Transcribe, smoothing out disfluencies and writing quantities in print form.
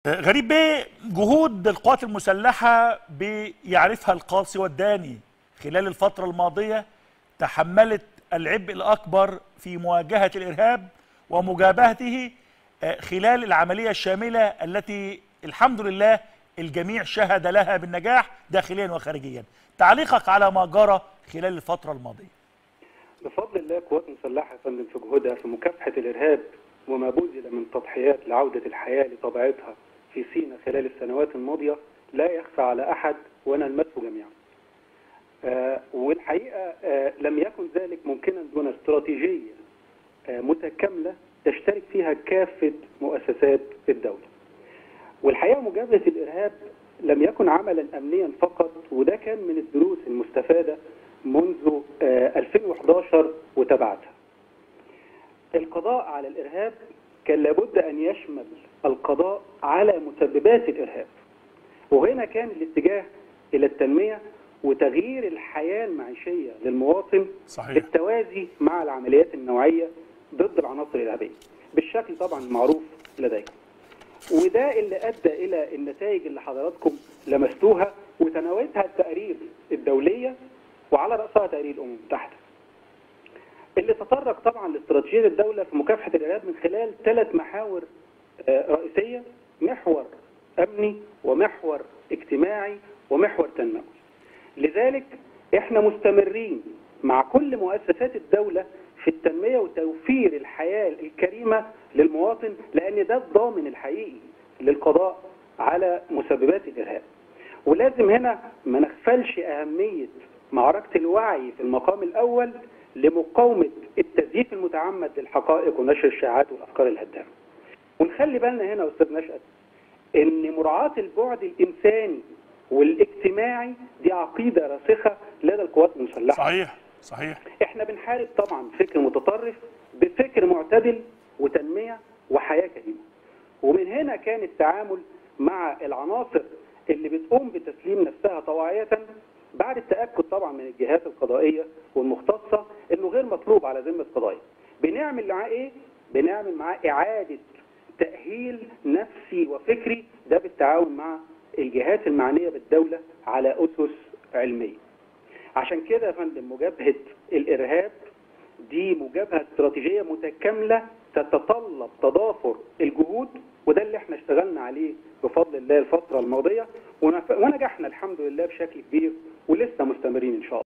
غريب بيه، جهود القوات المسلحة بيعرفها القاصي والداني خلال الفترة الماضية تحملت العبء الأكبر في مواجهة الإرهاب ومجابهته خلال العملية الشاملة التي الحمد لله الجميع شهد لها بالنجاح داخليا وخارجيا. تعليقك على ما جرى خلال الفترة الماضية. بفضل الله قوات مسلحة يا فندم في جهودها في مكافحة الإرهاب وما بذل من تضحيات لعودة الحياة لطبيعتها في سيناء خلال السنوات الماضية لا يخفى على أحد ونلمسه جميعا. والحقيقة لم يكن ذلك ممكنا دون استراتيجية متكاملة تشترك فيها كافة مؤسسات الدولة. والحقيقة مجابهة الإرهاب لم يكن عملا أمنيا فقط، وده كان من الدروس المستفادة منذ 2011 وتبعتها. القضاء على الإرهاب كان لابد أن يشمل القضاء على مسببات الإرهاب، وهنا كان الاتجاه إلى التنمية وتغيير الحياة المعيشية للمواطن. صحيح. بالتوازي مع العمليات النوعية ضد العناصر الإرهابية بالشكل طبعا المعروف لديكم، وده اللي أدى إلى النتائج اللي حضراتكم لمستوها وتناولتها التقارير الدولية وعلى رأسها تقارير الأمم المتحدة، اللي تطرق طبعا لاستراتيجية الدولة في مكافحة الإرهاب من خلال 3 محاور رئيسية: محور أمني ومحور اجتماعي ومحور تنموي. لذلك احنا مستمرين مع كل مؤسسات الدولة في التنمية وتوفير الحياة الكريمة للمواطن، لأن ده الضامن الحقيقي للقضاء على مسببات الإرهاب. ولازم هنا ما نغفلش أهمية معركة الوعي في المقام الأول لمقاومة التزييف المتعمد للحقائق ونشر الشائعات والأفكار الهدامة. ونخلي بالنا هنا أستاذ نشأت إن مراعاة البعد الإنساني والاجتماعي دي عقيدة راسخة لدى القوات المسلحة. صحيح صحيح. احنا بنحارب طبعا فكر متطرف بفكر معتدل وتنمية وحياة كريمة، ومن هنا كان التعامل مع العناصر اللي بتقوم بتسليم نفسها طواعية بعد التأكد طبعا من الجهات القضائية والمختصة انه غير مطلوب على ذمة قضايا. بنعمل معاه ايه؟ بنعمل معاه إعادة تأهيل نفسي وفكري، ده بالتعاون مع الجهات المعنية بالدولة على أسس علمية. عشان كده يا فندم مجابهة الإرهاب دي مجابهة استراتيجية متكاملة تتطلب تضافر الجهود، وده اللي احنا اشتغلنا عليه بفضل الله الفترة الماضية ونجحنا الحمد لله بشكل كبير ولسه مستمرين إن شاء الله.